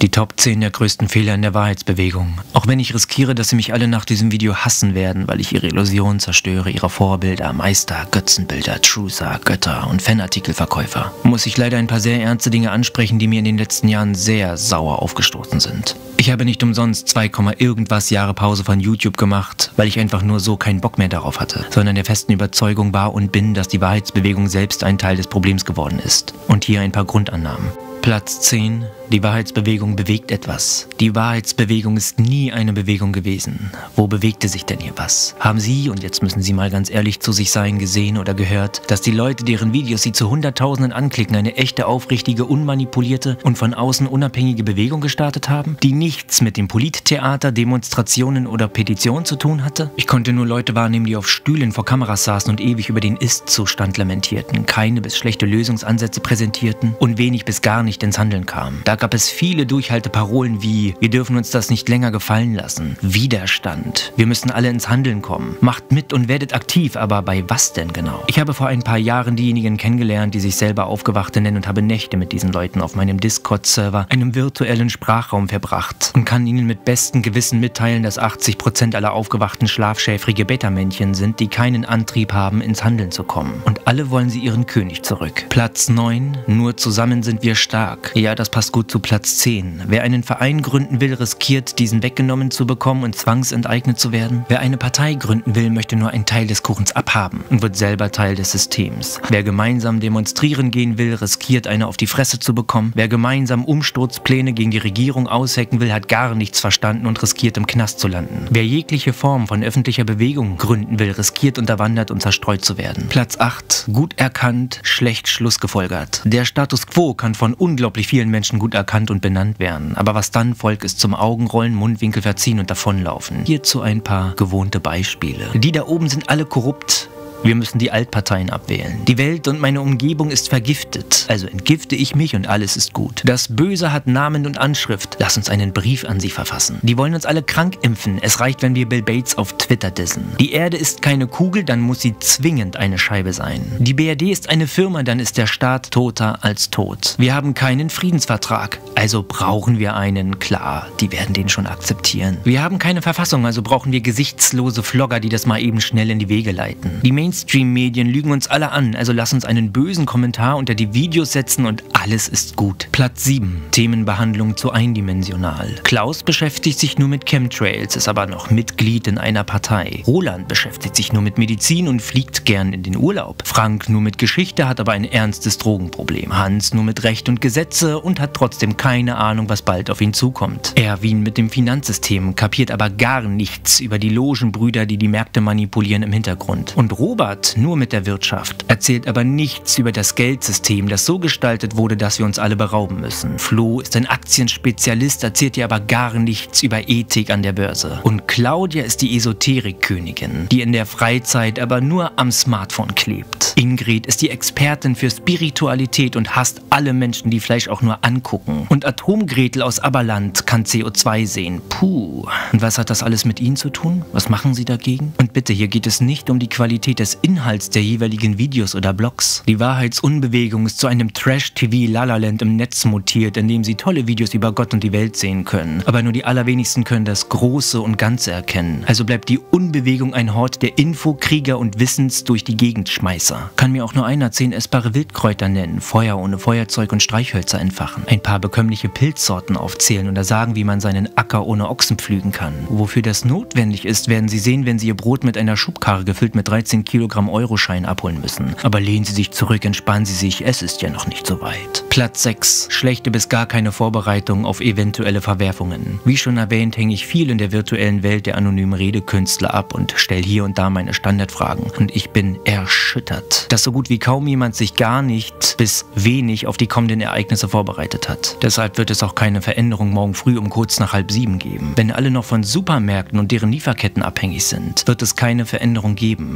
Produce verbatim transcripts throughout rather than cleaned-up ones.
Die Top zehn der größten Fehler in der Wahrheitsbewegung. Auch wenn ich riskiere, dass sie mich alle nach diesem Video hassen werden, weil ich ihre Illusionen zerstöre, ihre Vorbilder, Meister, Götzenbilder, Truther, Götter und Fanartikelverkäufer, muss ich leider ein paar sehr ernste Dinge ansprechen, die mir in den letzten Jahren sehr sauer aufgestoßen sind. Ich habe nicht umsonst zwei, irgendwas Jahre Pause von YouTube gemacht, weil ich einfach nur so keinen Bock mehr darauf hatte, sondern der festen Überzeugung war und bin, dass die Wahrheitsbewegung selbst ein Teil des Problems geworden ist. Und hier ein paar Grundannahmen. Platz zehn. Die Wahrheitsbewegung bewegt etwas. Die Wahrheitsbewegung ist nie eine Bewegung gewesen. Wo bewegte sich denn hier was? Haben Sie, und jetzt müssen Sie mal ganz ehrlich zu sich sein, gesehen oder gehört, dass die Leute, deren Videos Sie zu Hunderttausenden anklicken, eine echte, aufrichtige, unmanipulierte und von außen unabhängige Bewegung gestartet haben, die nichts mit dem Polittheater, Demonstrationen oder Petitionen zu tun hatte? Ich konnte nur Leute wahrnehmen, die auf Stühlen vor Kameras saßen und ewig über den Ist-Zustand lamentierten, keine bis schlechte Lösungsansätze präsentierten und wenig bis gar nicht ins Handeln kamen. Da gab es viele Durchhalteparolen wie: wir dürfen uns das nicht länger gefallen lassen, Widerstand, wir müssen alle ins Handeln kommen, macht mit und werdet aktiv, aber bei was denn genau? Ich habe vor ein paar Jahren diejenigen kennengelernt, die sich selber Aufgewachte nennen, und habe Nächte mit diesen Leuten auf meinem Discord-Server, einem virtuellen Sprachraum, verbracht und kann ihnen mit bestem Gewissen mitteilen, dass achtzig Prozent aller Aufgewachten schlafschäfrige Beta-Männchen sind, die keinen Antrieb haben, ins Handeln zu kommen. Und alle wollen sie ihren König zurück. Platz neun. Nur zusammen sind wir stark. Ja, das passt gut zu Platz zehn. Wer einen Verein gründen will, riskiert, diesen weggenommen zu bekommen und zwangsenteignet zu werden. Wer eine Partei gründen will, möchte nur einen Teil des Kuchens abhaben und wird selber Teil des Systems. Wer gemeinsam demonstrieren gehen will, riskiert, eine auf die Fresse zu bekommen. Wer gemeinsam Umsturzpläne gegen die Regierung aushecken will, hat gar nichts verstanden und riskiert, im Knast zu landen. Wer jegliche Form von öffentlicher Bewegung gründen will, riskiert, unterwandert und zerstreut zu werden. Platz acht. Gut erkannt, schlecht schlussgefolgert. Der Status quo kann von unglaublich vielen Menschen gut erkannt und benannt werden. Aber was dann folgt, ist zum Augenrollen, Mundwinkel verziehen und davonlaufen. Hierzu ein paar gewohnte Beispiele. Die da oben sind alle korrupt. Wir müssen die Altparteien abwählen. Die Welt und meine Umgebung ist vergiftet. Also entgifte ich mich und alles ist gut. Das Böse hat Namen und Anschrift. Lass uns einen Brief an sie verfassen. Die wollen uns alle krank impfen. Es reicht, wenn wir Bill Bates auf Twitter dissen. Die Erde ist keine Kugel, dann muss sie zwingend eine Scheibe sein. Die B R D ist eine Firma, dann ist der Staat toter als tot. Wir haben keinen Friedensvertrag. Also brauchen wir einen. Klar, die werden den schon akzeptieren. Wir haben keine Verfassung, also brauchen wir gesichtslose Vlogger, die das mal eben schnell in die Wege leiten. Die Mainstream-Medien lügen uns alle an, also lass uns einen bösen Kommentar unter die Videos setzen und alles ist gut. Platz sieben. Themenbehandlung zu eindimensional. Klaus beschäftigt sich nur mit Chemtrails, ist aber noch Mitglied in einer Partei. Roland beschäftigt sich nur mit Medizin und fliegt gern in den Urlaub. Frank nur mit Geschichte, hat aber ein ernstes Drogenproblem. Hans nur mit Recht und Gesetze und hat trotzdem keine Ahnung, was bald auf ihn zukommt. Erwin mit dem Finanzsystem, kapiert aber gar nichts über die Logenbrüder, die die Märkte manipulieren im Hintergrund. Und Robert nur mit der Wirtschaft, erzählt aber nichts über das Geldsystem, das so gestaltet wurde, dass wir uns alle berauben müssen. Flo ist ein Aktienspezialist, erzählt dir aber gar nichts über Ethik an der Börse. Und Claudia ist die Esoterikkönigin, die in der Freizeit aber nur am Smartphone klebt. Ingrid ist die Expertin für Spiritualität und hasst alle Menschen, die Fleisch auch nur angucken. Und Atomgretel aus Aberland kann C O zwei sehen. Puh. Und was hat das alles mit Ihnen zu tun? Was machen Sie dagegen? Und bitte, hier geht es nicht um die Qualität des Inhalts der jeweiligen Videos oder Blogs. Die Wahrheitsunbewegung ist zu einem Trash-T V-Lalaland im Netz mutiert, in dem Sie tolle Videos über Gott und die Welt sehen können. Aber nur die allerwenigsten können das Große und Ganze erkennen. Also bleibt die Unbewegung ein Hort der Infokrieger und Wissens durch die Gegendschmeißer. Kann mir auch nur einer zehn essbare Wildkräuter nennen, Feuer ohne Feuerzeug und Streichhölzer entfachen, ein paar bekömmliche Pilzsorten aufzählen oder sagen, wie man seinen Acker ohne Ochsen pflügen kann. Wofür das notwendig ist, werden Sie sehen, wenn Sie Ihr Brot mit einer Schubkarre gefüllt mit dreizehn Kilogramm Euroschein abholen müssen. Aber lehnen Sie sich zurück, entspannen Sie sich, es ist ja noch nicht so weit. Platz sechs. Schlechte bis gar keine Vorbereitung auf eventuelle Verwerfungen. Wie schon erwähnt, hänge ich viel in der virtuellen Welt der anonymen Redekünstler ab und stelle hier und da meine Standardfragen. Und ich bin erschüttert, dass so gut wie kaum jemand sich gar nicht bis wenig auf die kommenden Ereignisse vorbereitet hat. Deshalb wird es auch keine Veränderung morgen früh um kurz nach halb sieben geben. Wenn alle noch von Supermärkten und deren Lieferketten abhängig sind, wird es keine Veränderung geben, weil sie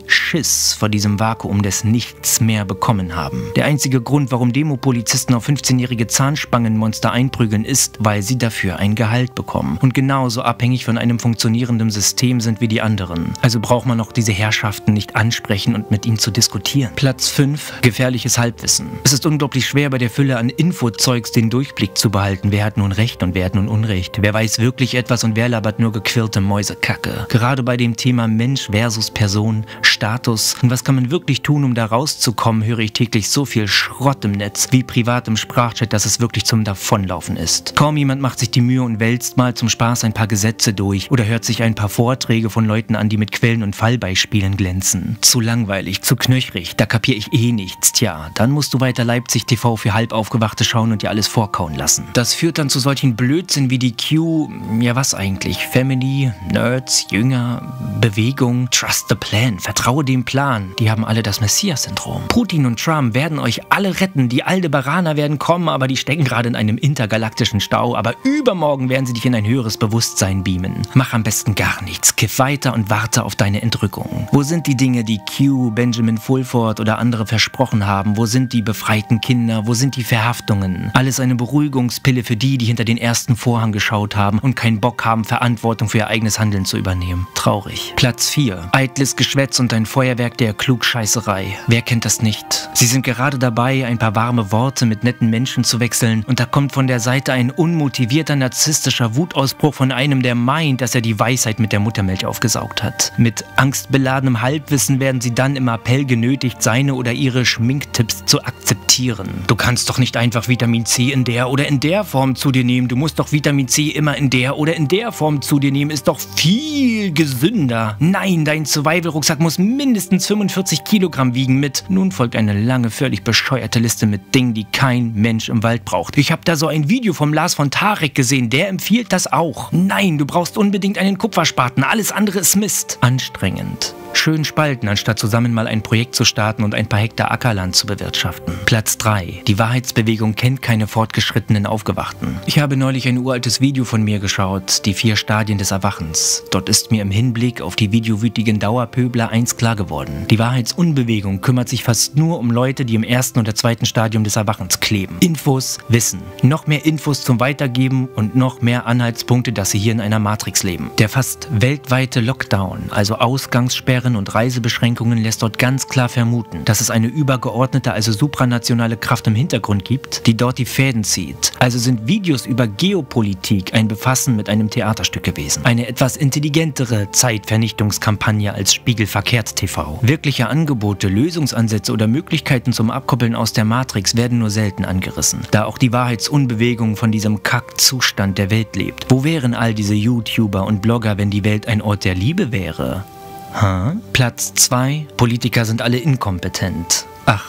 Schiss vor diesem Vakuum des Nichts mehr bekommen haben. Der einzige Grund, warum Demopolizisten auf fünfzehnjährige Zahnspangenmonster einprügeln, ist, weil sie dafür ein Gehalt bekommen und genauso abhängig von einem funktionierenden System sind wie die anderen. Also braucht man auch diese Herrschaften nicht ansprechen und mit ihnen zu diskutieren. Platz fünf. Gefährliches Halbwissen. Es ist unglaublich schwer, bei der Fülle an Infozeugs den Durchblick zu behalten. Wer hat nun Recht und wer hat nun Unrecht? Wer weiß wirklich etwas und wer labert nur gequirlte Mäusekacke? Gerade bei dem Thema Mensch versus Person, Status und was kann man wirklich tun, um da rauszukommen, höre ich täglich so viel Schrott im Netz wie privat im Sprachchat, dass es wirklich zum Davonlaufen ist. Kaum jemand macht sich die Mühe und wälzt mal zum Spaß ein paar Gesetze durch oder hört sich ein paar Vorträge von Leuten an, die mit Quellen und Fallbeispielen glänzen. Zu langweilig, zu knöchrig, da kapiere ich eh nichts. Tja, dann musst du weiter Leipzig T V für Halbaufgewachte schauen und dir alles vorkauen lassen. Das führt dann zu solchen Blödsinn wie die Q, ja was eigentlich, Family, Nerds, Jünger, Bewegung, Trust the Plan, vertraue dem Plan. Die haben alle das Messias-Syndrom. Putin und Trump werden euch alle retten, die Aldebaraner werden kommen, aber die stecken gerade in einem intergalaktischen Stau, aber übermorgen werden sie dich in ein höheres Bewusstsein beamen. Mach am besten gar nichts, kiff weiter und warte auf deine Entrückung. Wo sind die Dinge, die Q, Benjamin Fulford oder andere versprochen haben? Wo sind die befreiten Kinder? Wo sind die Verhaftungen? Alles eine Beruhigungspille für die, die hinter den ersten Vorhang geschaut haben und keinen Bock haben, Verantwortung für ihr eigenes Handeln zu übernehmen. Traurig. Platz vier. Eitles Geschwätz und ein Feuerwerk der Klugscheißerei. Wer kennt das nicht? Sie sind gerade dabei, ein paar warme Worte mit netten Menschen zu wechseln und da kommt von der Seite ein unmotivierter, narzisstischer Wutausbruch von einem, der meint, dass er die Weisheit mit der Muttermilch aufgesaugt hat. Mit angstbeladenem Halbwissen werden sie dann im Appell genötigt, seine oder ihre Schminktipps zu akzeptieren. Du kannst doch nicht einfach Vitamin C in der oder in der Form zu dir nehmen. Du musst doch Vitamin C immer in der oder in der Form zu dir nehmen. Ist doch viel gesünder. Nein, dein Survival-Rucksack muss mindestens fünfundvierzig Kilogramm wiegen mit. Nun folgt eine lange, völlig bescheuerte Liste mit Dingen, die kein Mensch im Wald braucht. Ich habe da so ein Video vom Lars von Tarek gesehen. Der empfiehlt das auch. Nein, du brauchst unbedingt einen Kupferspaten. Alles andere ist Mist. Anstrengend. Schön spalten, anstatt zusammen mal ein Projekt zu starten und ein paar Hektar Ackerland zu bewirtschaften. Platz drei. Die Wahrheitsbewegung kennt keine fortgeschrittenen Aufgewachten. Ich habe neulich ein uraltes Video von mir geschaut, die vier Stadien des Erwachens. Dort ist mir im Hinblick auf die videowütigen Dauerpöbler eins klar geworden. Die Wahrheitsunbewegung kümmert sich fast nur um Leute, die im ersten oder zweiten Stadium des Erwachens kleben. Infos, Wissen. Noch mehr Infos zum Weitergeben und noch mehr Anhaltspunkte, dass sie hier in einer Matrix leben. Der fast weltweite Lockdown, also Ausgangssperren und Reisebeschränkungen, lässt dort ganz klar vermuten, dass es eine übergeordnete, also supranationale Kraft im Hintergrund gibt, die dort die Fäden zieht. Also sind Videos über Geopolitik ein Befassen mit einem Theaterstück gewesen. Eine etwas intelligentere Zeitvernichtungskampagne als Spiegel verkehrt T V. Wirkliche Angebote, Lösungsansätze oder Möglichkeiten zum Abkoppeln aus der Matrix werden nur selten angerissen, da auch die Wahrheitsunbewegung von diesem Kackzustand der Welt lebt. Wo wären all diese YouTuber und Blogger, wenn die Welt ein Ort der Liebe wäre? Huh? Platz zwei. Politiker sind alle inkompetent. Ach,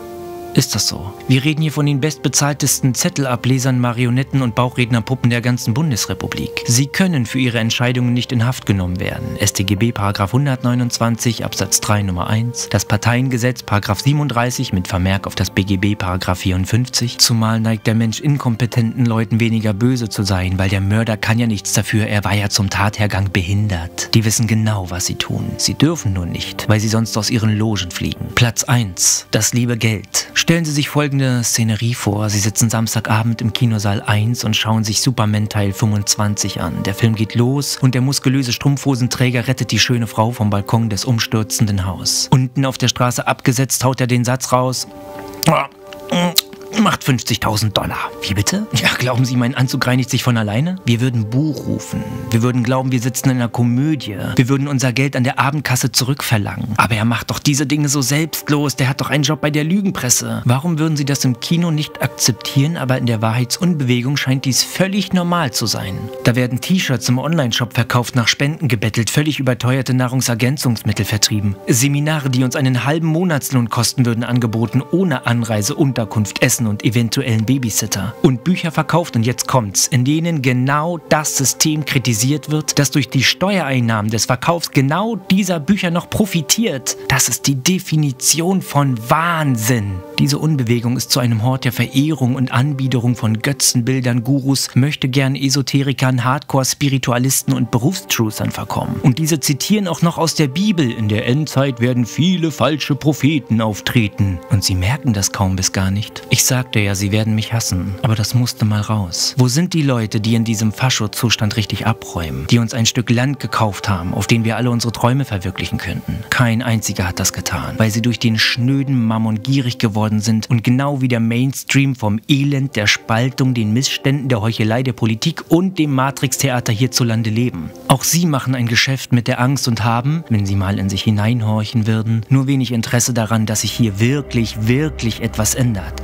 ist das so? Wir reden hier von den bestbezahltesten Zettelablesern, Marionetten und Bauchrednerpuppen der ganzen Bundesrepublik. Sie können für ihre Entscheidungen nicht in Haft genommen werden. S t G B Paragraph hundertneunundzwanzig Absatz drei Nummer eins, das Parteiengesetz Paragraph siebenunddreißig mit Vermerk auf das B G B Paragraph vierundfünfzig. Zumal neigt der Mensch inkompetenten Leuten weniger böse zu sein, weil der Mörder kann ja nichts dafür, er war ja zum Tathergang behindert. Die wissen genau, was sie tun. Sie dürfen nur nicht, weil sie sonst aus ihren Logen fliegen. Platz eins. Das liebe Geld. Stellen Sie sich folgende Szenerie vor. Sie sitzen Samstagabend im Kinosaal eins und schauen sich Superman Teil fünfundzwanzig an. Der Film geht los und der muskulöse Strumpfhosenträger rettet die schöne Frau vom Balkon des umstürzenden Hauses. Unten auf der Straße abgesetzt haut er den Satz raus: macht fünfzigtausend Dollar. Wie bitte? Ja, glauben Sie, mein Anzug reinigt sich von alleine? Wir würden Buch rufen. Wir würden glauben, wir sitzen in einer Komödie. Wir würden unser Geld an der Abendkasse zurückverlangen. Aber er macht doch diese Dinge so selbstlos. Der hat doch einen Job bei der Lügenpresse. Warum würden Sie das im Kino nicht akzeptieren, aber in der Wahrheitsunbewegung scheint dies völlig normal zu sein. Da werden T-Shirts im Onlineshop verkauft, nach Spenden gebettelt, völlig überteuerte Nahrungsergänzungsmittel vertrieben. Seminare, die uns einen halben Monatslohn kosten würden, angeboten, ohne Anreise, Unterkunft, Essen Essen und eventuellen Babysitter. Und Bücher verkauft, und jetzt kommt's, in denen genau das System kritisiert wird, das durch die Steuereinnahmen des Verkaufs genau dieser Bücher noch profitiert. Das ist die Definition von Wahnsinn. Diese Unbewegung ist zu einem Hort der Verehrung und Anbiederung von Götzenbildern, Gurus, möchtegern Esoterikern, Hardcore-Spiritualisten und Berufstruthern verkommen. Und diese zitieren auch noch aus der Bibel: In der Endzeit werden viele falsche Propheten auftreten. Und sie merken das kaum bis gar nicht. Ich sagte ja, sie werden mich hassen, aber das musste mal raus. Wo sind die Leute, die in diesem Fascho-Zustand richtig abräumen, die uns ein Stück Land gekauft haben, auf dem wir alle unsere Träume verwirklichen könnten? Kein einziger hat das getan, weil sie durch den schnöden Mammon gierig geworden sind und genau wie der Mainstream vom Elend, der Spaltung, den Missständen, der Heuchelei der Politik und dem Matrix-Theater hierzulande leben. Auch sie machen ein Geschäft mit der Angst und haben, wenn sie mal in sich hineinhorchen würden, nur wenig Interesse daran, dass sich hier wirklich, wirklich etwas ändert.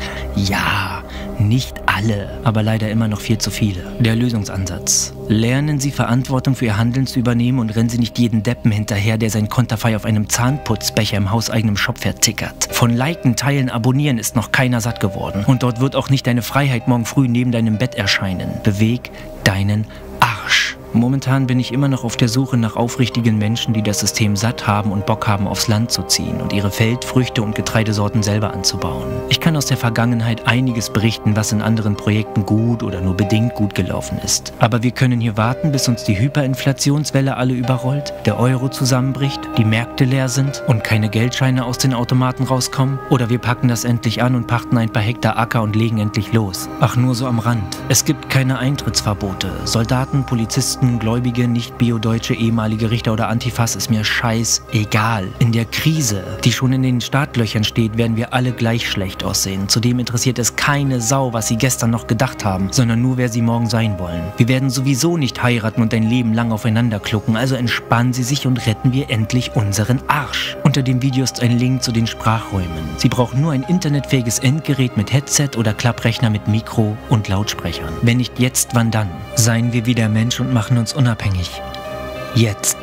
Ja, nicht alle, aber leider immer noch viel zu viele. Der Lösungsansatz: Lernen Sie Verantwortung für Ihr Handeln zu übernehmen und rennen Sie nicht jeden Deppen hinterher, der sein Konterfei auf einem Zahnputzbecher im hauseigenen Shop vertickert. Von Liken, Teilen, Abonnieren ist noch keiner satt geworden. Und dort wird auch nicht deine Freiheit morgen früh neben deinem Bett erscheinen. Beweg deinen Arsch. Momentan bin ich immer noch auf der Suche nach aufrichtigen Menschen, die das System satt haben und Bock haben, aufs Land zu ziehen und ihre Feldfrüchte und Getreidesorten selber anzubauen. Ich kann aus der Vergangenheit einiges berichten, was in anderen Projekten gut oder nur bedingt gut gelaufen ist. Aber wir können hier warten, bis uns die Hyperinflationswelle alle überrollt, der Euro zusammenbricht, die Märkte leer sind und keine Geldscheine aus den Automaten rauskommen. Oder wir packen das endlich an und pachten ein paar Hektar Acker und legen endlich los. Ach, nur so am Rand. Es gibt keine Eintrittsverbote. Soldaten, Polizisten, Gläubige, nicht-bio-deutsche, ehemalige Richter oder Antifas ist mir scheißegal. In der Krise, die schon in den Startlöchern steht, werden wir alle gleich schlecht aussehen. Zudem interessiert es keine Sau, was sie gestern noch gedacht haben, sondern nur, wer sie morgen sein wollen. Wir werden sowieso nicht heiraten und ein Leben lang aufeinander klucken, also entspannen Sie sich und retten wir endlich unseren Arsch. Unter dem Video ist ein Link zu den Sprachräumen. Sie brauchen nur ein internetfähiges Endgerät mit Headset oder Klapprechner mit Mikro und Lautsprechern. Wenn nicht jetzt, wann dann? Seien wir wieder Mensch und machen uns unabhängig. Jetzt.